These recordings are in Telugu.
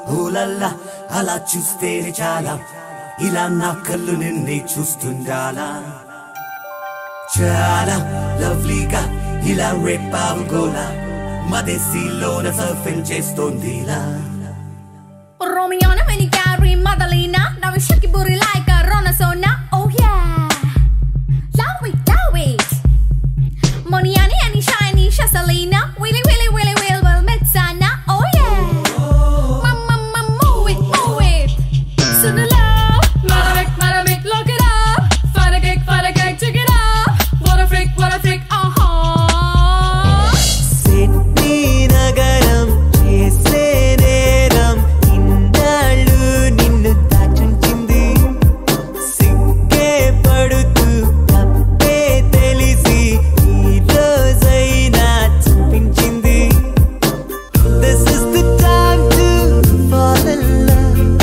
Oolala, ala chustene chala, ila na kallu ninne chustundala. Chala, lovely ga, ila repavugola, madesilo na surfing chestondila. Romiona when you carry Madalena, now we shake your booty like a Ronasona. Oh yeah, love it. Moniani and shiny Shasalina, willy will metsana. Oh yeah, mama move it. Soon the love, Madamic, look it up. Fight a cake, check it up. What a freak, Sydney nagaram, cheseneram, indalu ninnu tachunchindi. Sigge padutu, tappe telisi, ee rozaina chupinchindi. This is the time to fall in love,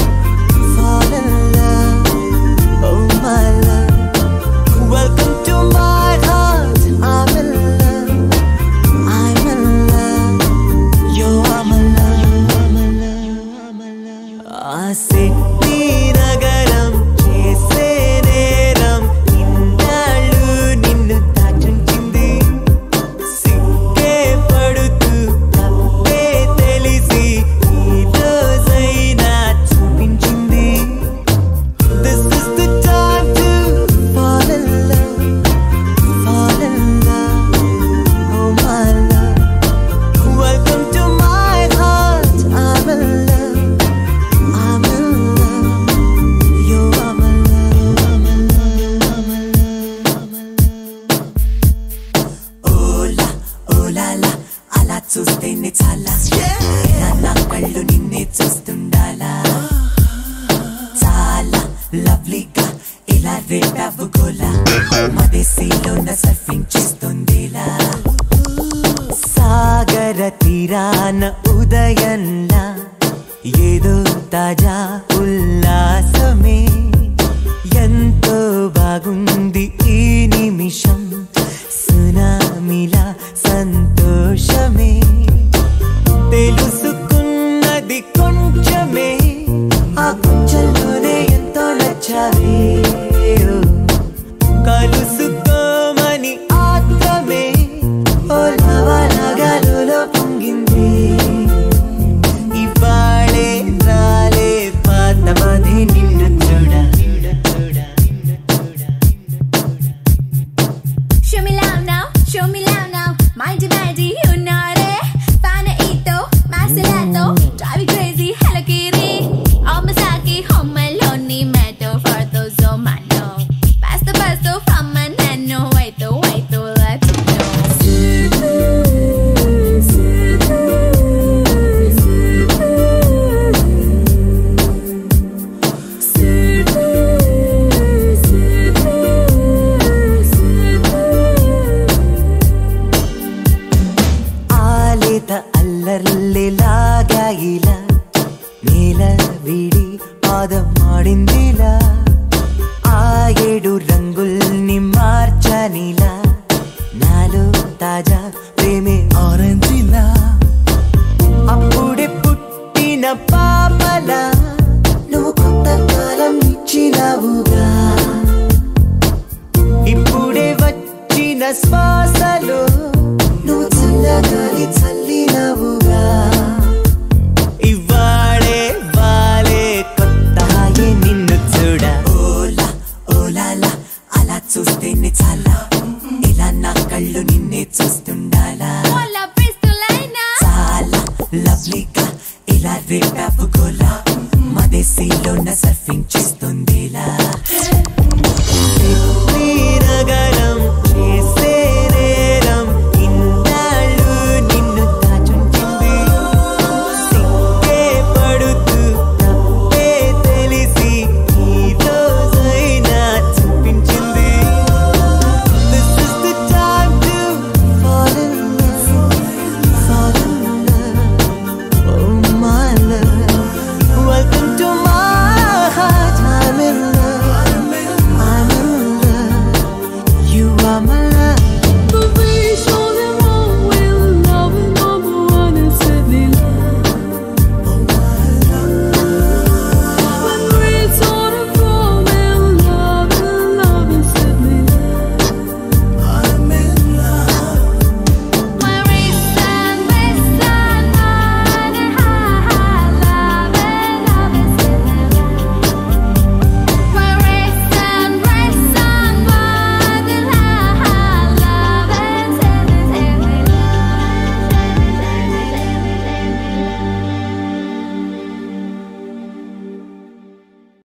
oh my love. Welcome to my heart, I'm in love. You are my love. Sydney nagaram, cheseneram, indalu ninnu tachunchindi. Sigge padutu, tappe telisi, ee rozaina chupinchindi. This is the time to fall in love, oh my love. Welcome to my heart, I'm in love. You are my Oola, oolala, ala chustene chala, ila na kallu ninne chustundala. Chala, lovely ga, ila repavugola, madesilo na surfing chestondila. సాగర తీరాన ఉదయంలా ఏదో తాజా ఉల్లాసమే ఎంతో బాగుంది ఈ నిమిషం సునామిలా సంతోషమే తెలుసుకున్నది కొంచెమే ఆ కొంచెంలోనే ఎంతో నచ్చావే కలుసుకోమని ఆత్రమే ఓ లవలగలులో పొంగింది ఇవాళే రాలే పాతమది నిన్ను చూడ Show me love now, mighty, you know it. Panaito, Masalato, drive you crazy, hello kitty. Omasaki, home alone, metal for those oh my no. Pasto, from my nano, wait to let you know. ఆలేత అల్లర్లేలాగా ఇలా నేల విడి పాదమాడిందిలా ఆ ఏడు రంగుల్ని మార్చనిలా నాలో తాజా ప్రేమే ఆరెంజిలా అప్పుడే పుట్టిన పాపలా నువ్వు కొత్త కాలం ఇచ్చినవుగా ఇప్పుడే వచ్చిన శ్వాసలో నువ్వు చల్లగాలి చల్లినవుగా ఇవాళే వాలే కొత్త హాయి నిన్ను చూడ Oola, oolala, ala chustene chala, ila na kallu ninne chustundala. Hola, pistolina. Chala, lovely ga, ila repavugola, madesilo na surfing chestondila.